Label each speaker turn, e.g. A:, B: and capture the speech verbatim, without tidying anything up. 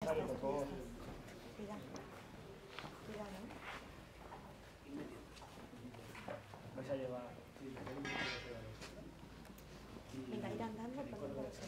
A: estás, tú ya estás. Cuida. Cuidado, ¿no?
B: Vais a llevar...
A: Venga, ir andando, ponemos